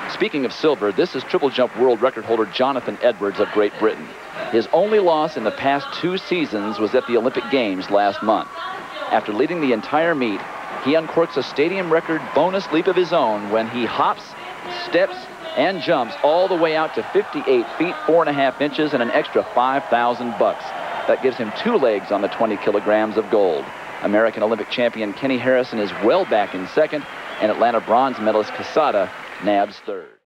Speaking of silver, this is triple jump world record holder Jonathan Edwards of Great Britain. His only loss in the past 2 seasons was at the Olympic Games last month. After leading the entire meet, he uncorks a stadium record bonus leap of his own when he hops, steps, and jumps all the way out to 58 feet, 4.5 inches, and an extra $5,000. That gives him 2 legs on the 20 kilograms of gold. American Olympic champion Kenny Harrison is well back in second, and Atlanta bronze medalist Quesada nabs third.